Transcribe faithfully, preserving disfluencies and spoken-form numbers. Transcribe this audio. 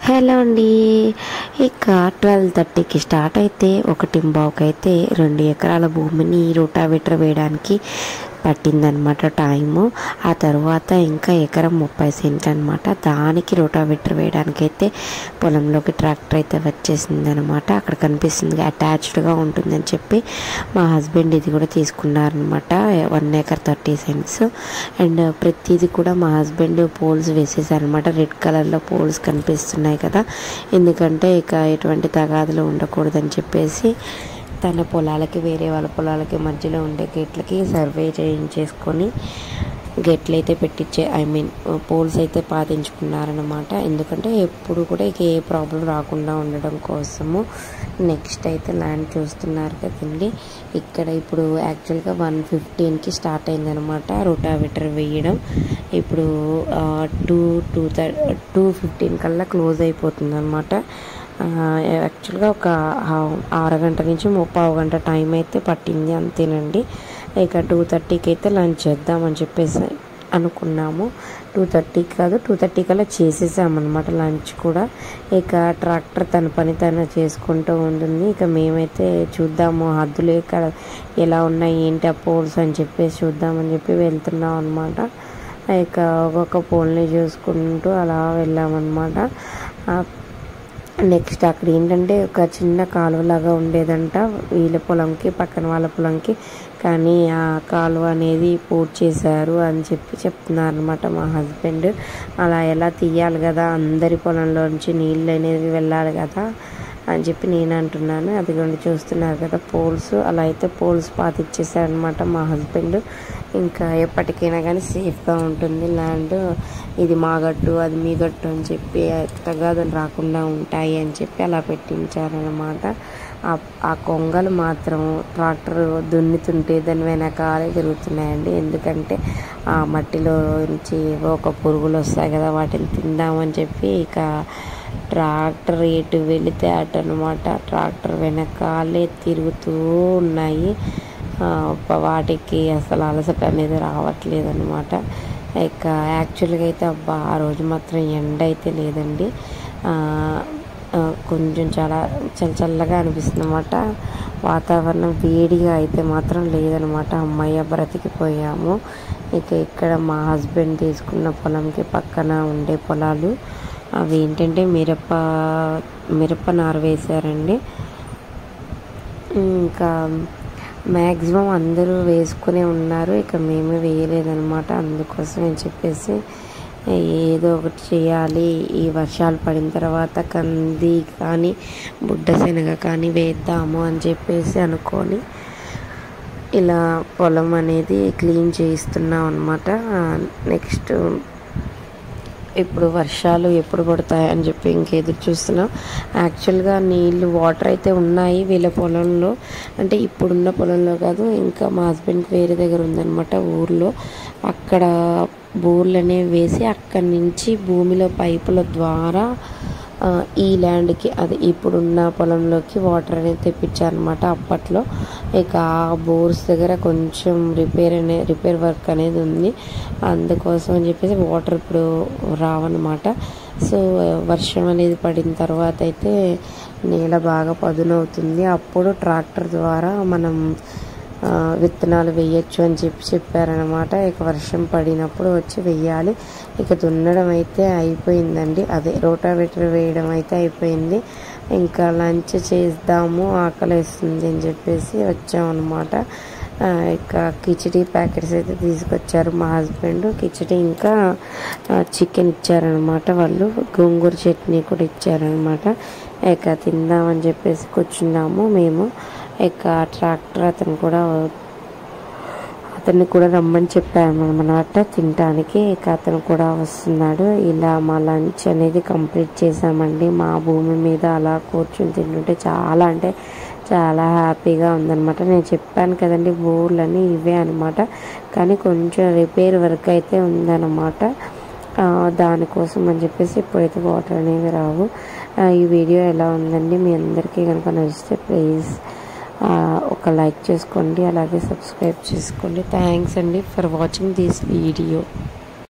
Hello అండి. ఇక twelve థర్టీకి స్టార్ట్ అయితే ఒకటి బావుకైతే రెండు ఎకరాల భూమిని రోటావేటర్ వేయడానికి పట్టిందనమాట టైము. ఆ తర్వాత ఇంకా ఎకరం ముప్పై సెంట్లు అనమాట. దానికి రోటావేటర్ వేయడానికి అయితే పొలంలోకి ట్రాక్టర్ అయితే వచ్చేసిందనమాట. అక్కడ కనిపిస్తుంది అటాచ్డ్గా ఉంటుందని చెప్పి మా హస్బెండ్ ఇది కూడా తీసుకున్నారనమాట. One acre thirty cents and ప్రతిదీ కూడా మా హస్బెండ్ పోల్స్ వేసేసారనమాట. రెడ్ కలర్లో పోల్స్ కనిపిస్తున్నాయి కదా, ఎందుకంటే ఇక ఎటువంటి తగాదులు ఉండకూడదని చెప్పేసి తన పొలాలకి వేరే వాళ్ళ పొలాలకి మధ్యలో ఉండే గేట్లకి సర్వే చేయించేసుకొని గేట్లు అయితే పెట్టించే ఐ మీన్ పోల్స్ అయితే పాతించుకున్నారనమాట. ఎందుకంటే ఎప్పుడు కూడా ఇక ఏ ప్రాబ్లం రాకుండా ఉండడం కోసము. నెక్స్ట్ అయితే ల్యాండ్ చూస్తున్నారు కదండి. ఇక్కడ ఇప్పుడు యాక్చువల్గా వన్ ఫిఫ్టీన్కి స్టార్ట్ అయిందనమాట రోటావేటర్ వేయడం. ఇప్పుడు టూ టూ థర్ టూ ఫిఫ్టీన్ కల్లా క్లోజ్ అయిపోతుంది అనమాట. యాక్చువల్గా ఒక అరగంట నుంచి ముప్పావు గంట టైం అయితే పట్టింది అంతేనండి. ఇక టూ థర్టీకి అయితే లంచ్ చేద్దామని చెప్పేసి అనుకున్నాము. టూ థర్టీకి కాదు టూ థర్టీ కల్లా చేసేసామన్నమాట లంచ్ కూడా. ఇక ట్రాక్టర్ తన పని తను చేసుకుంటూ ఉంటుంది. ఇక మేమైతే చూద్దాము హద్దులు ఇక్కడ ఎలా ఉన్నాయి ఏంటి ఆ పోల్స్ అని చెప్పేసి చూద్దామని చెప్పి వెళ్తున్నాం అనమాట. ఇక ఒక్కొక్క పోల్ని చూసుకుంటూ అలా వెళ్ళామన్నమాట. నెక్స్ట్ అక్కడ ఏంటంటే ఒక చిన్న కాలువలాగా ఉండేదంట వీళ్ళ పొలంకి పక్కన వాళ్ళ పొలంకి, కానీ ఆ కాలువ అనేది పూర్తి చేశారు అని చెప్పి చెప్తున్నారు అనమాట మా హస్బెండ్. అలా ఎలా తీయాలి కదా, అందరి పొలంలోంచి నీళ్ళు అనేది వెళ్ళాలి కదా అని చెప్పి నేను అంటున్నాను. అదిగోండి చూస్తున్నారు కదా పోల్స్, అలా అయితే పోల్స్ పాతిచ్చేసారనమాట మా హస్బెండ్. ఇంకా ఎప్పటికైనా కానీ సేఫ్గా ఉంటుంది ల్యాండ్. ఇది మా గట్టు అది మీ గట్టు అని చెప్పి తగాదులు రాకుండా ఉంటాయి అని చెప్పి అలా పెట్టించారనమాట. ఆ కొంగలు మాత్రం ట్రాక్టర్ దున్నుతుంటే దాని వెనకాలే తిరుగుతున్నాయండి. ఎందుకంటే ఆ మట్టిలో నుంచి ఒక పురుగులు వస్తాయి కదా, వాటిని తిందామని చెప్పి ఇక ట్రాక్టర్ ఎటు వెళితే అటు అనమాట. ట్రాక్టర్ వెనకాలే తిరుగుతూ ఉన్నాయి. వాటికి అసలు అలసట అనేది రావట్లేదు అనమాట. ఇక యాక్చువల్గా అయితే అబ్బా ఆ రోజు మాత్రం ఎండ అయితే లేదండి, కొంచెం చాలా చల్ల చల్లగా అనిపిస్తుంది అనమాట. వాతావరణం వేడిగా అయితే మాత్రం లేదనమాట. అమ్మయ్య బ్రతికిపోయాము. ఇక ఇక్కడ మా హస్బెండ్ తీసుకున్న పొలంకి పక్కన ఉండే పొలాలు అవి ఏంటంటే మిరప మిరప నారు వేశారండి. ఇంకా మ్యాక్సిమం అందరూ వేసుకునే ఉన్నారు, ఇక మేమే వేయలేదనమాట. అందుకోసం అని చెప్పేసి ఏదో ఒకటి చేయాలి, ఈ వర్షాలు పడిన తర్వాత కంది కానీ బుడ్డ శనగ కానీ వేద్దాము అని చెప్పేసి అనుకొని ఇలా పొలం అనేది క్లీన్ చేయిస్తున్నాం అనమాట. నెక్స్ట్ ఇప్పుడు వర్షాలు ఎప్పుడు పడతాయని చెప్పి ఇంకెదురు చూస్తున్నాం. యాక్చువల్గా నీళ్ళు వాటర్ అయితే ఉన్నాయి వీళ్ళ పొలంలో, అంటే ఇప్పుడున్న పొలంలో కాదు, ఇంకా మా హస్బెండ్కి వేరే దగ్గర ఉందన్నమాట ఊర్లో. అక్కడ బోర్లు అనేవి వేసి అక్కడి నుంచి భూమిలో పైపుల ద్వారా ఈ ల్యాండ్కి అది ఇప్పుడున్న పొలంలోకి వాటర్ అనేది తెప్పించారనమాట అప్పట్లో. ఇక ఆ బోర్స్ దగ్గర కొంచెం రిపేర్ అనే రిపేర్ వర్క్ అనేది ఉంది, అందుకోసం అని చెప్పేసి వాటర్ ఇప్పుడు రావన్నమాట. సో వర్షం అనేది పడిన తర్వాత అయితే నేల బాగా పదునవుతుంది, అప్పుడు ట్రాక్టర్ ద్వారా మనం విత్తనాలు వేయచ్చు అని చెప్పి చెప్పారనమాట. ఇక వర్షం పడినప్పుడు వచ్చి వెయ్యాలి. ఇక దున్నడం అయితే అయిపోయిందండి, అదే రోటావేటర్ వేయడం అయితే అయిపోయింది. ఇంకా లంచ్ చేద్దాము ఆకలి వేస్తుంది అని చెప్పేసి వచ్చామన్నమాట. ఇక కిచిడి ప్యాకెట్స్ అయితే తీసుకొచ్చారు మా హస్బెండ్. కిచిడి ఇంకా చికెన్ ఇచ్చారనమాట వాళ్ళు, గోంగూర చట్నీ కూడా ఇచ్చారనమాట. ఇక తిందామని చెప్పేసి కూర్చున్నాము మేము. ఇక ట్రాక్టర్ అతను కూడా అతన్ని కూడా రమ్మని చెప్పాము అన్నమాట తినడానికి. ఇక అతను కూడా వస్తున్నాడు. ఇలా మా లంచ్ అనేది కంప్లీట్ చేసామండి. మా భూమి మీద అలా కూర్చొని తింటుంటే చాలా అంటే చాలా హ్యాపీగా ఉందన్నమాట. నేను చెప్పాను కదండి బోర్లని ఇవే అనమాట, కానీ కొంచెం రిపేర్ వర్క్ అయితే ఉందన్నమాట. దానికోసం అని చెప్పేసి ఇప్పుడైతే వాటర్ అనేవి రావు. ఈ వీడియో ఎలా ఉందండి, మీ అందరికీ కనుక నచ్చితే ప్లీజ్ ఒక లైక్ చేసుకోండి, అలాగే సబ్స్క్రైబ్ చేసుకోండి. థ్యాంక్స్ అండి ఫర్ వాచింగ్ దిస్ వీడియో.